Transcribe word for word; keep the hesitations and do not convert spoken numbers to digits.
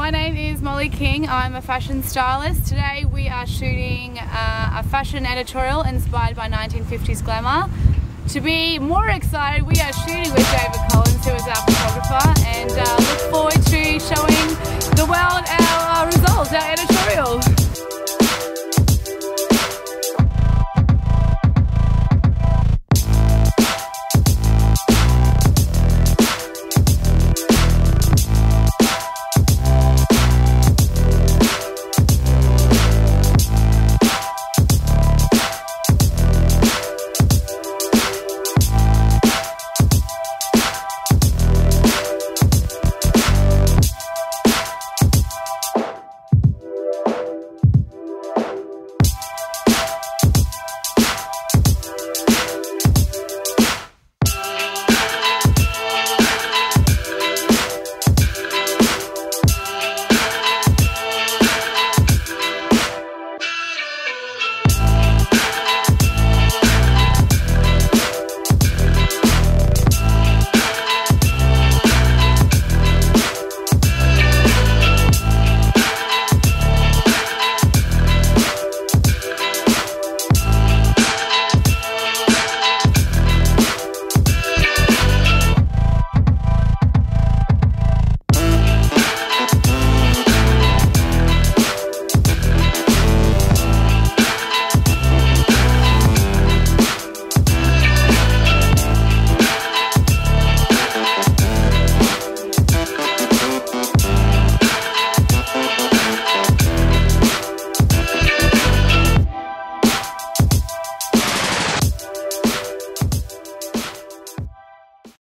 My name is Molly King. I'm a fashion stylist. Today we are shooting uh, a fashion editorial inspired by nineteen fifties glamour. To be more excited, we are shooting with David Collins, who is our photographer, and uh, look forward to showing the world our uh, results, our editorial.